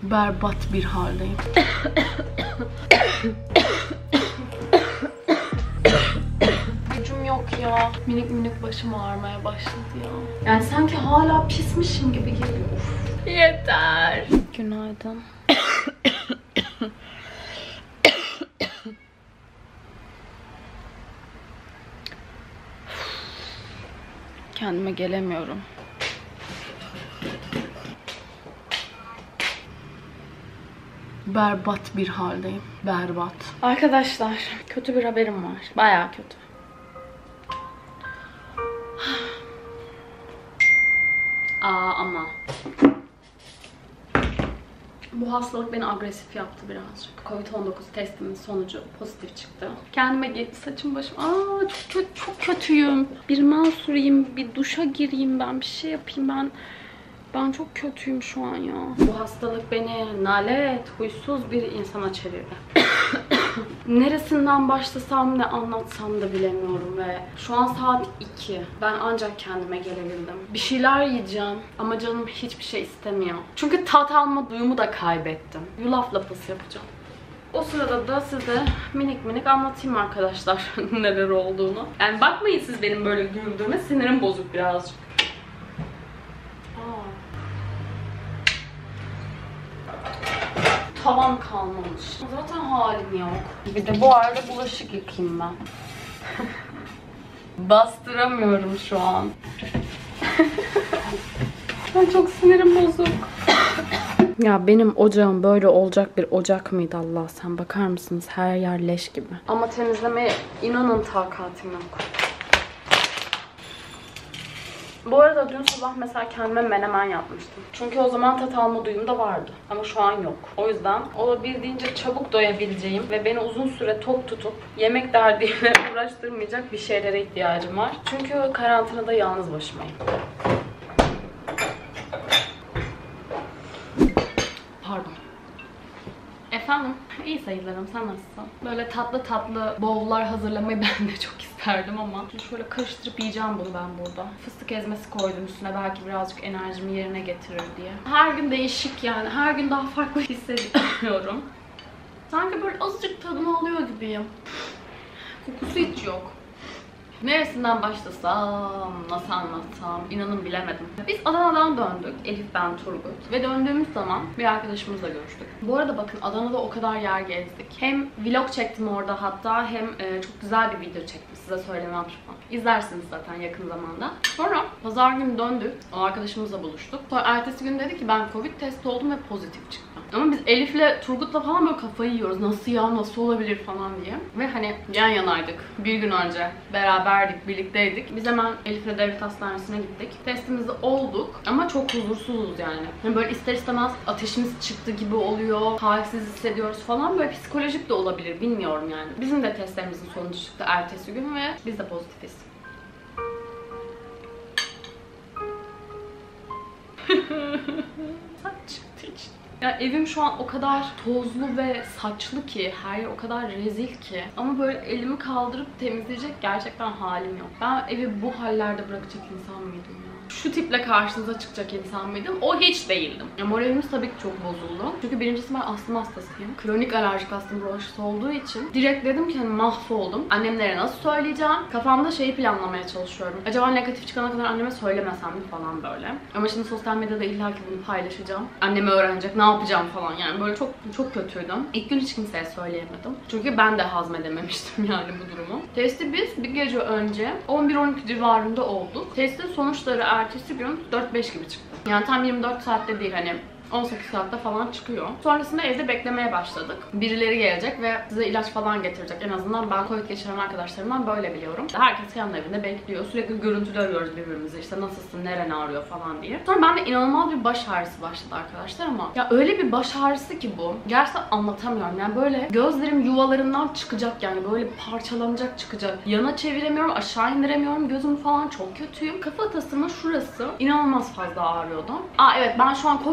Berbat bir haldeyim. Gücüm yok ya. Minik minik başım ağrımaya başladı ya. Yani sanki hala pismişim gibi geliyor. Uf. Yeter. Günaydın. Kendime gelemiyorum. Berbat bir haldeyim. Berbat. Arkadaşlar, kötü bir haberim var. Bayağı kötü. Ama bu hastalık beni agresif yaptı birazcık. Covid-19 testimin sonucu pozitif çıktı. Kendime saçım başım. Çok kötüyüm. Bir mal süreyim, bir duşa gireyim ben, bir şey yapayım ben çok kötüyüm şu an ya. Bu hastalık beni nalet, huysuz bir insana çevirdi. Neresinden başlasam ne anlatsam da bilemiyorum ve şu an saat 2. Ben ancak kendime gelebildim. Bir şeyler yiyeceğim ama canım hiçbir şey istemiyor. Çünkü tat alma duyumu da kaybettim. Yulaf lapası yapacağım. O sırada da size minik minik anlatayım arkadaşlar neler olduğunu. Yani bakmayın siz benim böyle güldüğüme, sinirim bozuk birazcık. Tavan kalmamış. Zaten halim yok. Bir de bu arada bulaşık yıkayayım ben. Bastıramıyorum şu an. Ben çok sinirim bozuk. Ya benim ocağım böyle olacak bir ocak mıydı Allah? Sen bakar mısınız? Her yer leş gibi. Ama temizlemeye inanın takatim yok. Bu arada dün sabah mesela kendime menemen yapmıştım. Çünkü o zaman tat alma duyum da vardı. Ama şu an yok. O yüzden olabildiğince çabuk doyabileceğim ve beni uzun süre tok tutup yemek derdiyle uğraştırmayacak bir şeylere ihtiyacım var. Çünkü karantinada yalnız başımayım. Pardon. Efendim? İyi sayılırım. Sen nasılsın? Böyle tatlı tatlı bowl'lar hazırlamayı ben de çok isterdim ama şöyle karıştırıp yiyeceğim bunu ben burada. Fıstık ezmesi koydum üstüne. Belki birazcık enerjimi yerine getirir diye. Her gün değişik yani. Her gün daha farklı hissediyorum. Sanki böyle azıcık tadını alıyor gibiyim. Kokusu hiç yok. Neresinden başlasam, nasıl anlatsam inanın bilemedim. Biz Adana'dan döndük. Elif, ben, Turgut. Ve döndüğümüz zaman bir arkadaşımızla görüştük. Bu arada bakın Adana'da o kadar yer gezdik. Hem vlog çektim orada hatta hem çok güzel bir video çektim. Size söylemem pişman. İzlersiniz zaten yakın zamanda. Sonra pazar günü döndük. O arkadaşımızla buluştuk. Sonra ertesi gün dedi ki ben Covid testi oldum ve pozitif çıktım. Ama biz Elif'le, Turgut'la falan böyle kafayı yiyoruz. Nasıl ya, nasıl olabilir falan diye. Ve hani yan yanaydık. Bir gün önce beraberdik, birlikteydik. Biz hemen Elif'le devlet hastanesine gittik. Testimizi olduk ama çok huzursuzuz yani. Yani böyle ister istemez ateşimiz çıktı gibi oluyor. Halsiz hissediyoruz falan. Böyle psikolojik de olabilir, bilmiyorum yani. Bizim de testlerimizin sonucu çıktı ertesi gün ve biz de pozitifiz. Saç çıktı işte. Ya evim şu an o kadar tozlu ve saçlı ki, her yer o kadar rezil ki. Ama böyle elimi kaldırıp temizleyecek gerçekten halim yok. Ben evi bu hallerde bırakacak insan mıydım ya? Şu tiple karşınıza çıkacak insan mıydım? O hiç değildim. Ya moralimiz tabii ki çok bozuldu. Çünkü birincisi ben astım hastasıyım. Kronik alerjik astım bronşit olduğu için direkt dedim ki hani mahvoldum. Annemlere nasıl söyleyeceğim? Kafamda şeyi planlamaya çalışıyorum. Acaba negatif çıkana kadar anneme söylemesem mi falan böyle. Ama şimdi sosyal medyada illaki bunu paylaşacağım. Anneme öğrenecek, ne yapacağım falan yani. Böyle çok kötüydüm. İlk gün hiç kimseye söyleyemedim. Çünkü ben de hazmedememiştim yani bu durumu. Testi biz bir gece önce 11-12 civarında olduk. Testin sonuçları ertesi gün 4-5 gibi çıktı. Yani tam 24 saatte değil, hani 18 saatte falan çıkıyor. Sonrasında evde beklemeye başladık. Birileri gelecek ve size ilaç falan getirecek. En azından ben Covid geçiren arkadaşlarımdan böyle biliyorum. Herkes kendi evinde bekliyor. Sürekli görüntülü arıyoruz birbirimizi. İşte nasılsın, neren ağrıyor falan diye. Sonra bende inanılmaz bir baş ağrısı başladı arkadaşlar ama ya öyle bir baş ağrısı ki bu. Gerçekten anlatamıyorum. Yani böyle gözlerim yuvalarından çıkacak yani. Böyle parçalanacak, çıkacak. Yana çeviremiyorum, aşağı indiremiyorum. Gözüm falan çok kötüyüm. Kafatasımın şurası inanılmaz fazla ağrıyordu. Evet, ben şu an Covid'im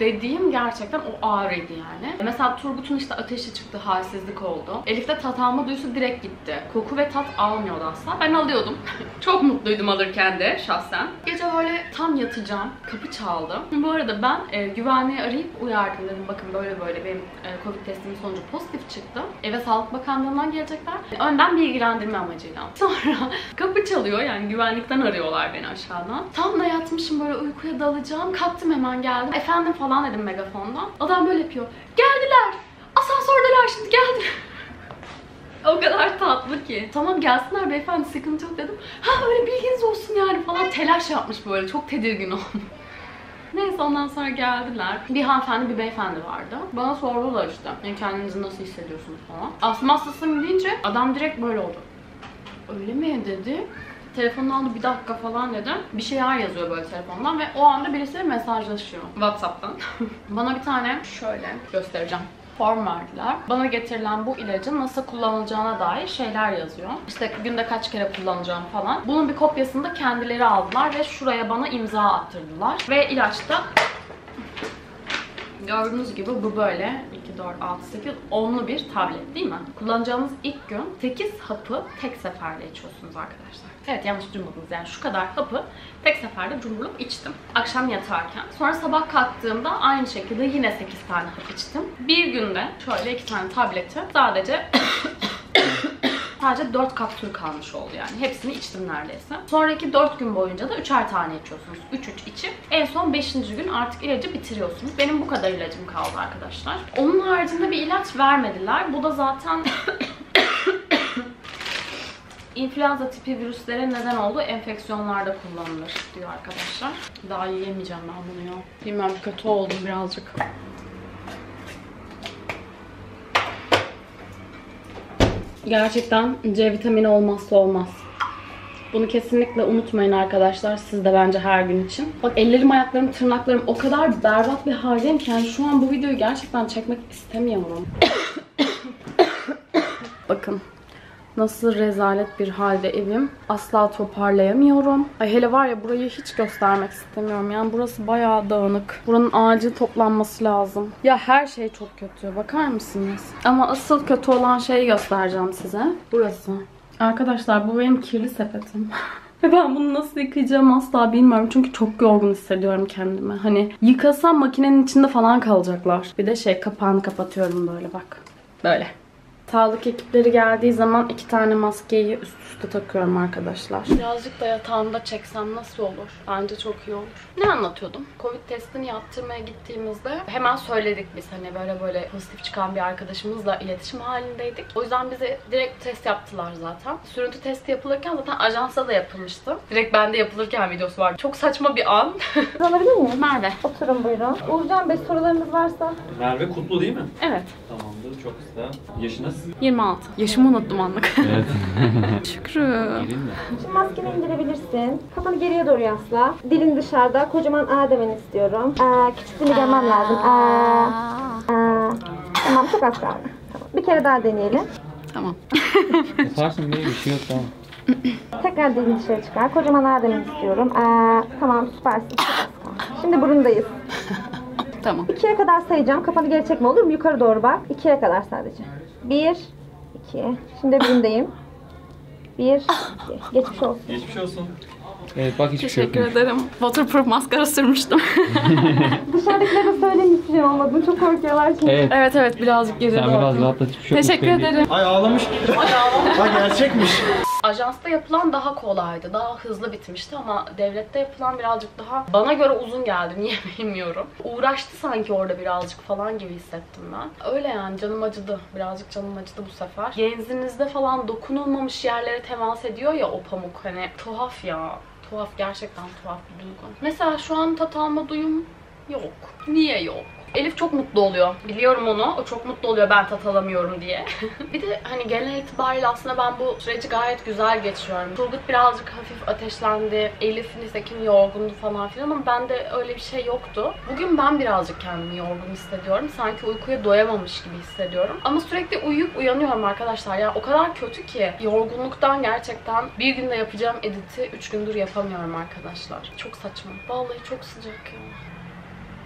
dediğim gerçekten o ağrıydı yani. Mesela Turgut'un işte ateşi çıktı, halsizlik oldu. Elif'te tat alma duyusu direkt gitti. Koku ve tat almıyordu asla. Ben alıyordum. Çok mutluydum alırken de şahsen. Gece böyle tam yatacağım. Kapı çaldı. Bu arada ben güvenliği arayıp uyardım, dedim bakın böyle böyle benim Covid testimin sonucu pozitif çıktı. Eve Sağlık Bakanlığı'ndan gelecekler. Önden bilgilendirme amacıyla. Sonra kapı çalıyor, yani güvenlikten arıyorlar beni aşağıdan. Tam da yatmışım, böyle uykuya dalacağım. Kalktım, hemen geldim. Efendim falan dedim megafondan. Adam böyle yapıyor. Geldiler. Asansördeler şimdi, geldiler. O kadar tatlı ki. Tamam gelsinler beyefendi, sıkıntı yok dedim. Ha öyle bilginiz olsun yani falan, telaş yapmış böyle. Çok tedirgin olmuş. Neyse ondan sonra geldiler. Bir hanımefendi, bir beyefendi vardı. Bana sordular işte. Yani kendinizi nasıl hissediyorsunuz falan. Astım hastasıyım deyince adam direkt böyle oldu. Öyle mi dedi. Telefonunu aldı, bir dakika falan dedi. Bir şeyler yazıyor böyle telefondan ve o anda birisiyle mesajlaşıyor WhatsApp'tan. Bana bir tane şöyle göstereceğim. Form verdiler. Bana getirilen bu ilacın nasıl kullanılacağına dair şeyler yazıyor. İşte günde kaç kere kullanacağım falan. Bunun bir kopyasını da kendileri aldılar ve şuraya bana imza attırdılar. Ve ilaçta gördüğünüz gibi bu böyle 2, 4, 6, 8, 10'lu bir tablet değil mi? Kullanacağınız ilk gün 8 hapı tek seferde içiyorsunuz arkadaşlar. Evet, yanlış duymadınız, yani şu kadar hapı tek seferde cumburluk içtim. Akşam yatarken. Sonra sabah kalktığımda aynı şekilde yine 8 tane hap içtim. Bir günde şöyle 2 tane tableti sadece 4 kapsül kalmış oldu yani. Hepsini içtim neredeyse. Sonraki 4 gün boyunca da 3'er tane içiyorsunuz. 3-3 içip en son 5. gün artık ilacı bitiriyorsunuz. Benim bu kadar ilacım kaldı arkadaşlar. Onun haricinde bir ilaç vermediler. Bu da zaten İnfluenza tipi virüslere neden olduğu enfeksiyonlarda kullanılır diyor arkadaşlar. Daha yiyemeyeceğim ben bunu ya. Bilmem, kötü oldum birazcık. Gerçekten C vitamini olmazsa olmaz. Bunu kesinlikle unutmayın arkadaşlar. Siz de bence her gün için. Bak ellerim, ayaklarım, tırnaklarım o kadar berbat bir haldeyim ki yani şu an bu videoyu gerçekten çekmek istemiyorum. Bakın. Nasıl rezalet bir halde evim. Asla toparlayamıyorum. Ay hele var ya, burayı hiç göstermek istemiyorum. Yani burası bayağı dağınık. Buranın acil toplanması lazım. Ya her şey çok kötü. Bakar mısınız? Ama asıl kötü olan şeyi göstereceğim size. Burası. Arkadaşlar bu benim kirli sepetim. Ve ben bunu nasıl yıkayacağım asla bilmiyorum. Çünkü çok yorgun hissediyorum kendimi. Hani yıkasam makinenin içinde falan kalacaklar. Bir de kapağını kapatıyorum böyle bak. Böyle. Sağlık ekipleri geldiği zaman 2 tane maskeyi üst üste takıyorum arkadaşlar. Birazcık da yatağımda çeksem nasıl olur? Bence çok iyi olur. Ne anlatıyordum? Covid testini yaptırmaya gittiğimizde hemen söyledik biz, hani böyle böyle pozitif çıkan bir arkadaşımızla iletişim halindeydik. O yüzden bize direkt test yaptılar zaten. Sürüntü testi yapılırken zaten ajansta da yapılmıştı. Direkt bende yapılırken videosu var. Çok saçma bir an. Alabilir miyim? Merve. Oturun buyurun. Uğurcan Bey, sorularınız varsa. Merve Kutlu değil mi? Evet. Tamamdır, çok kısa. Yaşınız? 26. Yaşımı unuttum anlık. Evet. Şükrü. Gelin mi? Şimdi maskeni indirebilirsin. Kafanı geriye doğru yasla. Dilin dışarıda. Kocaman A demeni istiyorum. Küçük dili görmem lazım. Tamam, çok az kaldı. Tamam. Bir kere daha deneyelim. Tamam. Yaparsın, böyle bir şey yok, tamam. Tekrar dilini dışarı çıkar. Kocaman A demeni istiyorum. Tamam, süpersin. Çok az kaldı. Şimdi burundayız. Tamam. 2'ye kadar sayacağım. Kafanı geri çekme, olur mu? Yukarı doğru bak. 2'ye kadar sadece. 1, 2. Şimdi burundayım. 1, 2. Geçmiş olsun. Geçmiş olsun. Evet bak, hiçbir Teşekkür şey yok. ederim. Waterproof maskara sürmüştüm. Dışarıdakilere söyleyin, hiçbir şey olmadı. Çok korkuyorlar şimdi. Evet. evet birazcık geri Sen biraz rahatlat, hiçbir şey yok. Teşekkür ederim. Ay ağlamış. Ay gerçekmiş. Ajansta yapılan daha kolaydı. Daha hızlı bitmişti ama devlette yapılan birazcık daha bana göre uzun geldi. Niye bilmiyorum. Uğraştı sanki orada birazcık falan gibi hissettim ben. Öyle yani, canım acıdı. Birazcık canım acıdı bu sefer. Genzinizde falan dokunulmamış yerlere temas ediyor ya o pamuk. Hani tuhaf ya. Tuhaf, gerçekten tuhaf bir duygu. Mesela şu an tat alma duyum yok. Niye yok? Elif çok mutlu oluyor. Biliyorum onu. O çok mutlu oluyor ben tat alamıyorum diye. Bir de hani genel itibariyle aslında ben bu süreci gayet güzel geçiriyorum. Turgut birazcık hafif ateşlendi. Elif nitekim yorgundu falan filan ama bende öyle bir şey yoktu. Bugün ben birazcık kendimi yorgun hissediyorum. Sanki uykuya doyamamış gibi hissediyorum. Ama sürekli uyuyup uyanıyorum arkadaşlar. Ya o kadar kötü ki yorgunluktan gerçekten bir günde yapacağım editi 3 gündür yapamıyorum arkadaşlar. Çok saçma. Vallahi çok sıcak ya.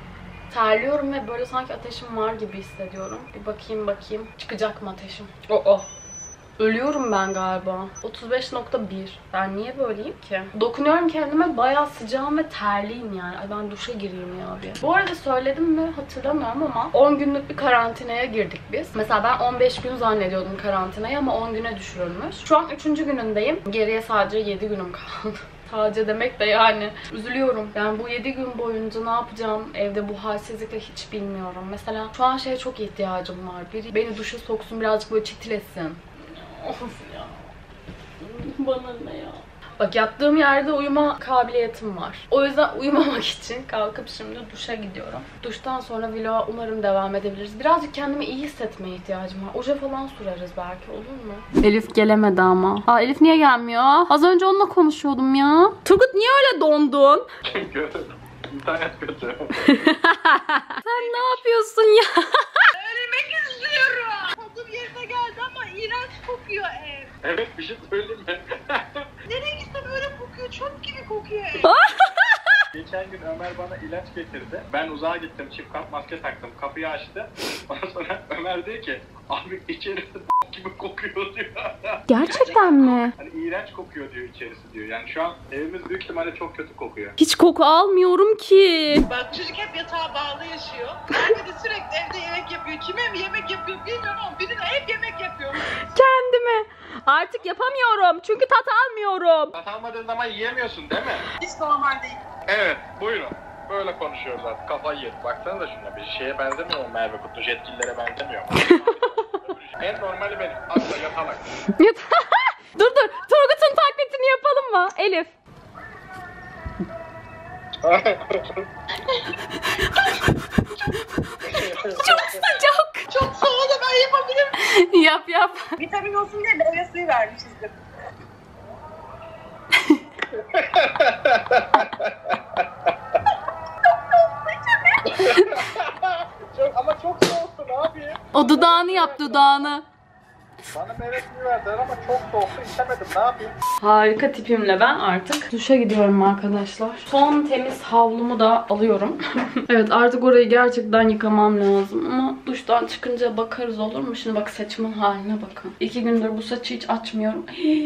Terliyorum ve böyle sanki ateşim var gibi hissediyorum. Bir bakayım. Çıkacak mı ateşim? Oh. Ölüyorum ben galiba. 35.1. Ben niye böyleyim ki? Dokunuyorum kendime, bayağı sıcağım ve terliyim yani. Ay ben duşa gireyim ya bir. Bu arada söyledim mi hatırlamıyorum ama 10 günlük bir karantinaya girdik biz. Mesela ben 15 gün zannediyordum karantinayı ama 10 güne düşürülmüş. Şu an 3. günündeyim. Geriye sadece 7 günüm kaldı. Sadece demek de yani üzülüyorum. Yani bu 7 gün boyunca ne yapacağım evde bu halsizlikle hiç bilmiyorum. Mesela şu an şeye çok ihtiyacım var. Biri beni duşa soksun, birazcık böyle çitilesin. Of ya. Bana ne ya? Bak yattığım yerde uyuma kabiliyetim var. O yüzden uyumamak için kalkıp şimdi duşa gidiyorum. Duştan sonra vloga umarım devam edebiliriz. Birazcık kendimi iyi hissetmeye ihtiyacım var. Oje falan süreriz belki, olur mu? Elif gelemedi ama. Aa, Elif niye gelmiyor? Az önce onunla konuşuyordum ya. Turgut niye öyle dondun? Çünkü internet kötü. Sen ne yapıyorsun ya? Ölmek istiyorum. Kodum yerine geldi ama iğrenç kokuyor ev. Evet, bir şey söyleyeyim mi? Nereye gitsem öyle kokuyor. Çöp gibi kokuyor ev. Geçen gün Ömer bana ilaç getirdi. Ben uzağa gittim, çift kat maske taktım. Kapıyı açtı. Ondan sonra Ömer diyor ki, abi içerisi gibi kokuyor diyor. Gerçekten mi? Hani iğrenç kokuyor diyor içerisi diyor. Yani şu an evimiz büyük ihtimalle çok kötü kokuyor. Hiç koku almıyorum ki. Bak çocuk hep yatağa bağlı yaşıyor. Anne de sürekli evde yemek yapıyor. Kime mi yemek yapıyor bilmiyorum ama birine hep yemek yapıyor. Kendime. Artık yapamıyorum çünkü tat almıyorum. Tat almadığın zaman yiyemiyorsun değil mi? Hiç normal değil. Evet, buyurun. Böyle konuşuyoruz artık. Kafayı yedik. Baksana da şuna, bir şeye benzemiyor mu? Merve Kutlu yetkililere benzemiyor mu? En normali benim. Asla yatalak. dur. Turgut'un taklitini yapalım mı? Elif. Çok sıcak. Çok soğudu, ben yapabilirim. Yap. Vitamin olsun diye meyve suyu vermişizdir. Ama çok soğuktu, ne yapayım? O dudağını yap, dudağını. Bana meyve suyu verdiler ama çok soğuktu, içemedim, ne yapayım? Harika tipimle ben artık duşa gidiyorum arkadaşlar. Son temiz havlumu da alıyorum. Evet, artık orayı gerçekten yıkamam lazım ama duştan çıkınca bakarız, olur mu? Şimdi bak saçımın haline bakın. 2 gündür bu saçı hiç açmıyorum.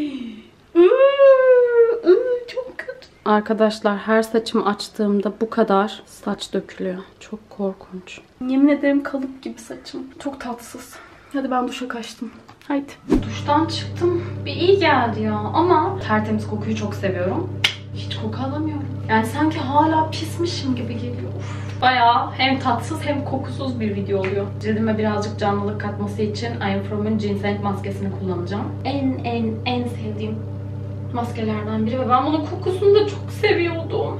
Çok kötü. Arkadaşlar her saçımı açtığımda bu kadar saç dökülüyor. Çok korkunç. Yemin ederim kalıp gibi saçım. Çok tatsız. Hadi ben duşa kaçtım. Haydi. Duştan çıktım. Bir iyi geldi ya. Ama tertemiz kokuyu çok seviyorum. Hiç koku alamıyorum. Yani sanki hala pismişim gibi geliyor. Of. Bayağı hem tatsız hem kokusuz bir video oluyor. Cildime birazcık canlılık katması için I Am From'un Ginseng maskesini kullanacağım. En sevdiğim maskelerden biri ve ben bunun kokusunu da çok seviyordum.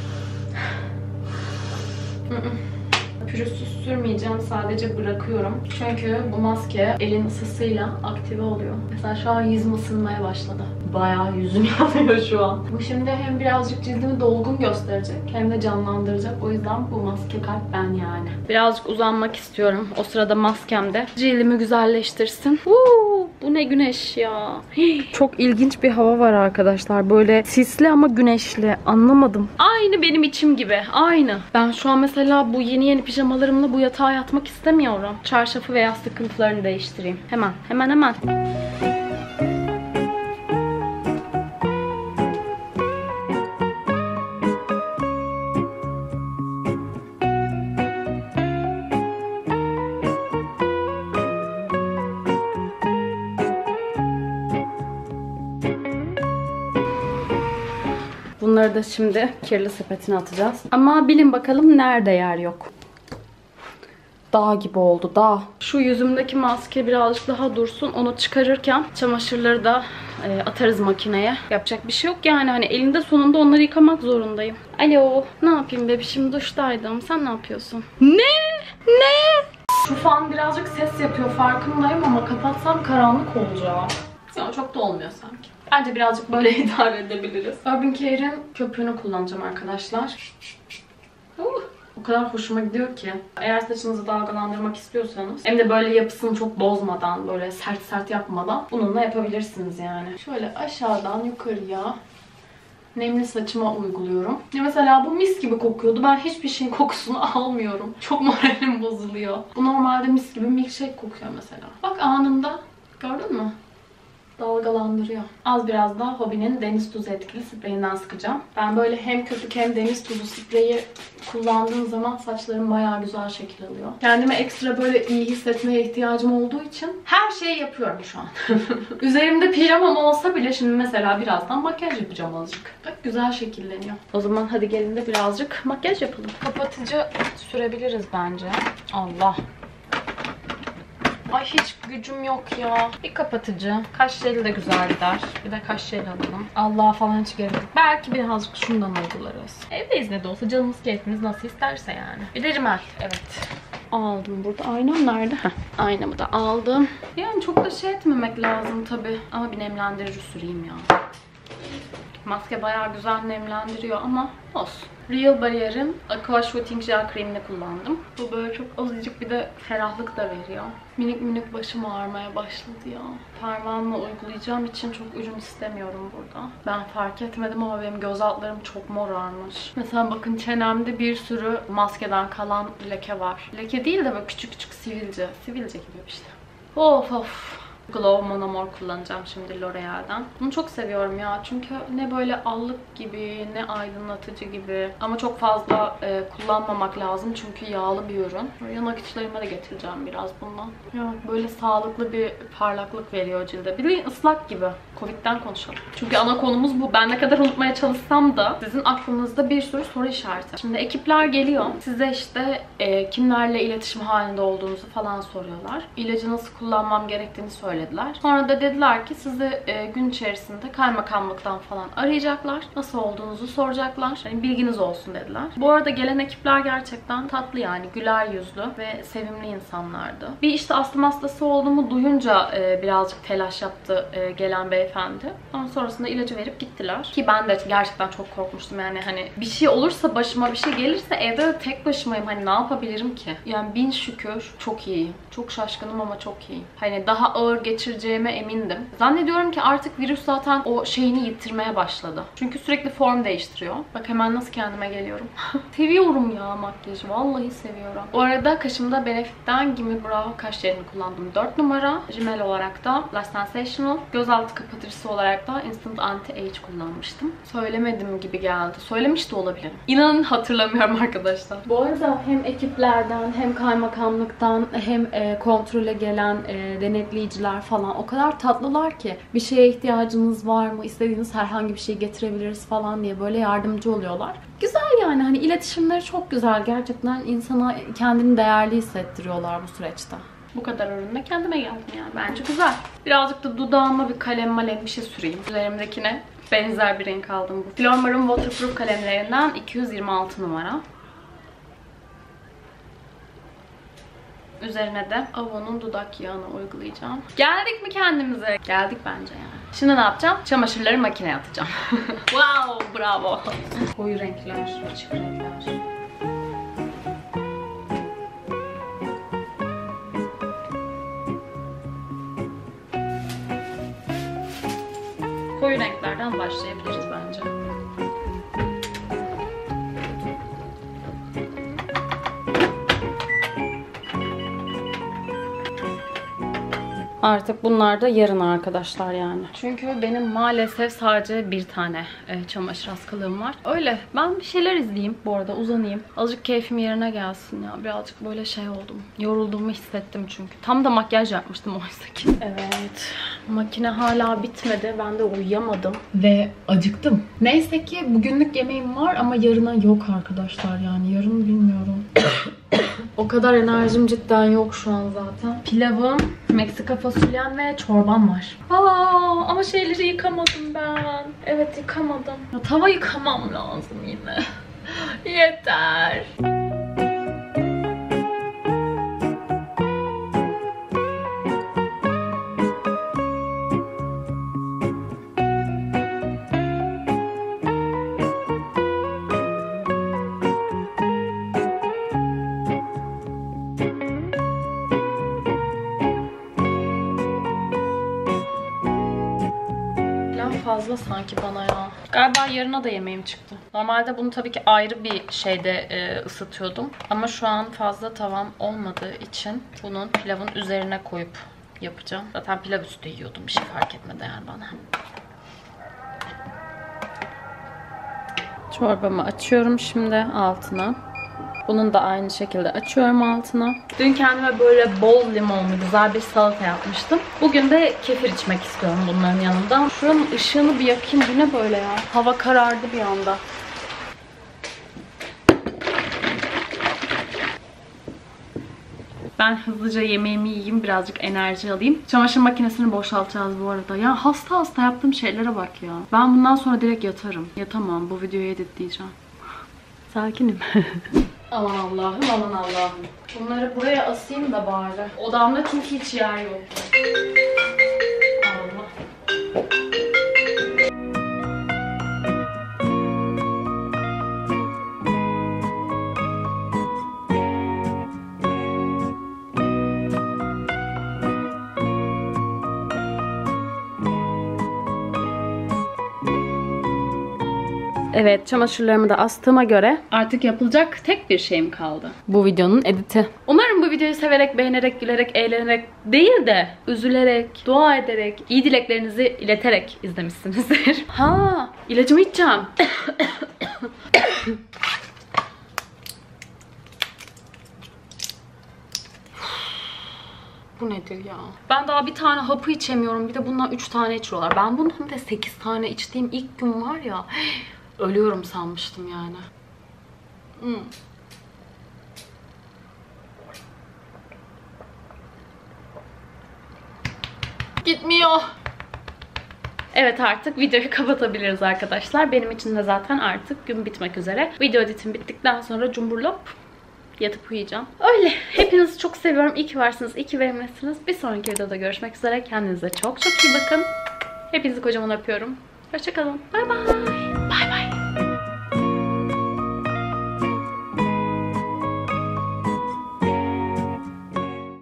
Pürüzsüz sürmeyeceğim, sadece bırakıyorum. Çünkü bu maske elin ısısıyla aktive oluyor. Mesela şu an yüzüm ısınmaya başladı. Bayağı yüzüm yanıyor şu an. Bu şimdi hem birazcık cildimi dolgun gösterecek hem de canlandıracak. O yüzden bu maske kalp ben yani. Birazcık uzanmak istiyorum. O sırada maskem de cildimi güzelleştirsin. Bu ne güneş ya. Çok ilginç bir hava var arkadaşlar. Böyle sisli ama güneşli. Anlamadım. Aynı benim içim gibi. Aynı. Ben şu an mesela bu yeni pijamalarımla bu yatağa yatmak istemiyorum. Çarşafı ve yastık kılıflarını değiştireyim. Hemen. Bunları da şimdi kirli sepetine atacağız. Ama bilin bakalım nerede yer yok. Dağ gibi oldu, dağ. Şu yüzümdeki maske birazcık daha dursun. Onu çıkarırken çamaşırları da atarız makineye. Yapacak bir şey yok yani. Hani elinde sonunda onları yıkamak zorundayım. Alo. Ne yapayım bebişim? Duştaydım. Sen ne yapıyorsun? Ne? Şu fan birazcık ses yapıyor farkındayım ama kapatsam karanlık olacak. Yani çok da olmuyor sanki. Bence birazcık böyle idare edebiliriz. Urban Care'in köpüğünü kullanacağım arkadaşlar. O kadar hoşuma gidiyor ki. Eğer saçınızı dalgalandırmak istiyorsanız hem de böyle yapısını çok bozmadan, böyle sert yapmadan bununla yapabilirsiniz yani. Şöyle aşağıdan yukarıya nemli saçıma uyguluyorum. Ya mesela bu mis gibi kokuyordu. Ben hiçbir şeyin kokusunu almıyorum. Çok moralim bozuluyor. Bu normalde mis gibi milkshake kokuyor mesela. Bak anında. Gördün mü? Dalgalandırıyor. Az biraz daha Hobie'nin deniz tuzu etkili spreyinden sıkacağım. Ben böyle hem köpük hem deniz tuzu spreyi kullandığım zaman saçlarım bayağı güzel şekil alıyor. Kendime ekstra böyle iyi hissetmeye ihtiyacım olduğu için her şeyi yapıyorum şu an. Üzerimde pijamam olsa bile şimdi mesela birazdan makyaj yapacağım azıcık. Bak güzel şekilleniyor. O zaman hadi gelin de birazcık makyaj yapalım. Kapatıcı sürebiliriz bence. Allah. Ay hiç gücüm yok ya. Bir kapatıcı. Kaş jeli de güzel gider. Bir de kaş jeli alalım. Allah falan hiç gerek yok. Belki birazcık şundan uygularız. Evdeyiz ne de olsa canımız keyfimiz nasıl isterse yani. Bir de rimel. Evet. Aldım burada. Aynam nerede? Heh. Aynamı da aldım. Yani çok da şey etmemek lazım tabii. Ama bir nemlendirici süreyim ya. Maske bayağı güzel nemlendiriyor ama olsun. Real Barrier'in Aqua Shooting Gel kremini kullandım. Bu böyle çok azıcık bir de ferahlık da veriyor. Minik minik başım ağrımaya başladı ya. Parmağımla uygulayacağım için çok ürün istemiyorum burada. Ben fark etmedim ama benim göz altlarım çok morarmış. Mesela bakın çenemde bir sürü maskeden kalan leke var. Leke değil de böyle küçük küçük sivilce. Sivilce gibi işte. Of of. Glow Monomor kullanacağım şimdi L'Oreal'den. Bunu çok seviyorum ya. Çünkü ne böyle allık gibi ne aydınlatıcı gibi. Ama çok fazla kullanmamak lazım. Çünkü yağlı bir ürün. Yanak içlerime de getireceğim biraz bundan. Ya böyle sağlıklı bir parlaklık veriyor cilde. Bildiğin ıslak gibi. Covid'den konuşalım. Çünkü ana konumuz bu. Ben ne kadar unutmaya çalışsam da sizin aklınızda bir sürü soru işareti. Şimdi ekipler geliyor. Size işte kimlerle iletişim halinde olduğunuzu falan soruyorlar. İlacı nasıl kullanmam gerektiğini söylediler. Sonra da dediler ki sizi gün içerisinde kaymakamlıktan falan arayacaklar. Nasıl olduğunuzu soracaklar. Yani bilginiz olsun dediler. Bu arada gelen ekipler gerçekten tatlı yani. Güler yüzlü ve sevimli insanlardı. Bir işte astım hastası olduğumu duyunca birazcık telaş yaptı gelen beyefendi. Ama sonrasında ilacı verip gittiler. Ki ben de gerçekten çok korkmuştum. Yani hani bir şey olursa, başıma bir şey gelirse evde de tek başımayım. Hani ne yapabilirim ki? Yani bin şükür çok iyiyim. Çok şaşkınım ama çok iyiyim. Hani daha ağır geçireceğime emindim. Zannediyorum ki artık virüs zaten o şeyini yitirmeye başladı. Çünkü sürekli form değiştiriyor. Bak hemen nasıl kendime geliyorum. Seviyorum ya makyajı. Vallahi seviyorum. Bu arada kaşımda Benefit'ten Gimme Brow kaş jelini kullandım. 4 numara. Rimel olarak da Lash Sensational. Gözaltı kapatıcısı olarak da Instant Anti-Age kullanmıştım. Söylemedim gibi geldi. Söylemiş de olabilirim. İnanın hatırlamıyorum arkadaşlar. Bu arada hem ekiplerden hem kaymakamlıktan hem kontrole gelen denetleyiciler falan o kadar tatlılar ki bir şeye ihtiyacınız var mı, istediğiniz herhangi bir şey getirebiliriz falan diye böyle yardımcı oluyorlar. Güzel yani hani iletişimleri çok güzel. Gerçekten insana kendini değerli hissettiriyorlar bu süreçte. Bu kadar ürünle kendime geldim yani. Bence güzel. Birazcık da dudağıma bir kalem bir şey süreyim. Üzerimdekine benzer bir renk aldım bu. Flormar'ın Waterproof kalemlerinden 226 numara. Üzerine de Avon'un dudak yağını uygulayacağım. Geldik mi kendimize? Geldik bence yani. Şimdi ne yapacağım? Çamaşırları makineye atacağım. Wow, bravo. Koyu renkler, açık renkler. Koyu renklerden başlayabiliriz bence. Artık bunlar da yarın arkadaşlar yani. Çünkü benim maalesef sadece bir tane çamaşır askılığım var. Öyle. Ben bir şeyler izleyeyim. Bu arada uzanayım. Azıcık keyfim yerine gelsin ya. Birazcık böyle şey oldum. Yorulduğumu hissettim çünkü. Tam da makyaj yapmıştım oysa ki. Evet. Makine hala bitmedi. Ben de uyuyamadım. Ve acıktım. Neyse ki bugünlük yemeğim var ama yarına yok arkadaşlar yani. Yarın bilmiyorum. O kadar enerjim cidden yok şu an zaten. Pilavım, Meksika fasulyem ve çorbam var. Ama şeyleri yıkamadım ben. Evet yıkamadım. Ya, tava yıkamam lazım yine. Yeter. Fazla sanki bana ya. Galiba yarına da yemeğim çıktı. Normalde bunu tabii ki ayrı bir şeyde ısıtıyordum. Ama şu an fazla tavam olmadığı için bunun pilavın üzerine koyup yapacağım. Zaten pilav üstü yiyordum. Bir şey fark etmedi yani bana. Çorbamı açıyorum şimdi altına. Bunun da aynı şekilde açıyorum altına. Dün kendime böyle bol limonlu güzel bir salata yapmıştım. Bugün de kefir içmek istiyorum bunların yanında. Şuranın ışığını bir yakayım. Bu ne böyle ya? Hava karardı bir anda. Ben hızlıca yemeğimi yiyeyim, birazcık enerji alayım. Çamaşır makinesini boşaltacağız bu arada. Ya hasta yaptığım şeylere bak ya. Ben bundan sonra direkt yatarım. Yatamam, bu videoyu editleyeceğim. Sakinim. Aman Allah'ım, aman Allah'ım. Bunları buraya asayım da bari. Odamda çünkü hiç yer yok. Allah. Evet, çamaşırlarımı da astığıma göre artık yapılacak tek bir şeyim kaldı. Bu videonun editi. Umarım bu videoyu severek, beğenerek, gülerek, eğlenerek değil de üzülerek, dua ederek, iyi dileklerinizi ileterek izlemişsinizdir. Ha, ilacımı içeceğim. Bu nedir ya? Ben daha bir tane hapı içemiyorum. Bir de bundan 3 tane içiyorlar. Ben bundan da 8 tane içtiğim ilk gün var ya. Ölüyorum sanmıştım yani. Gitmiyor. Evet, artık videoyu kapatabiliriz arkadaşlar. Benim için de zaten artık gün bitmek üzere. Video editim bittikten sonra cumburlop yatıp uyuyacağım. Öyle. Hepinizi çok seviyorum. İyi ki varsınız. İyi ki benimlesiniz. Bir sonraki videoda görüşmek üzere. Kendinize çok çok iyi bakın. Hepinizi kocaman öpüyorum. Hoşçakalın. Bay bay.